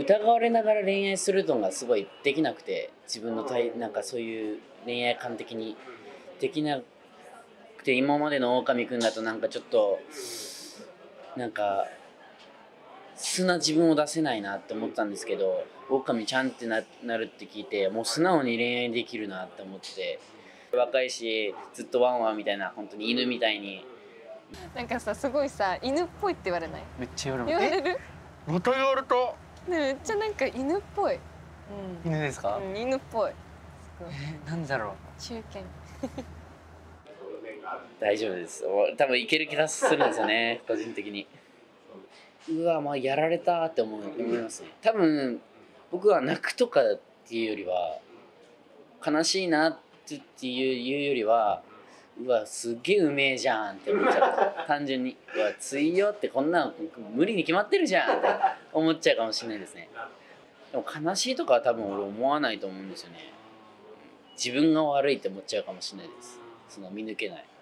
疑われながら恋愛するのがすごいできなくて、自分のなんかそういう恋愛観的にできなくて、今までの狼くんだとなんかちょっとなんか素な自分を出せないなって思ったんですけど、狼ちゃんってなるって聞いて、もう素直に恋愛できるなって思って、若いしずっとワンワンみたいな、本当に犬みたいに。 なんかさ、すごいさ、犬っぽいって言われない？ めっちゃ言わ言われる？ また言われた。 ね、めっちゃなんか犬っぽい。 犬ですか？ 犬っぽい。 なんだろう。 中堅。 大丈夫です。多分いける気がするんですよね、個人的に。うわ、まあやられたって思いますね。多分僕は泣くとかっていうよりは、悲しいなっていうよりは、うわすっげえうめえじゃんって思っちゃう。単純にうわ追よってこんなん無理に決まってるじゃんって思っちゃうかもしれないですね。でも悲しいとかは多分俺思わないと思うんですよね。自分が悪いって思っちゃうかもしれないです。その見抜けない。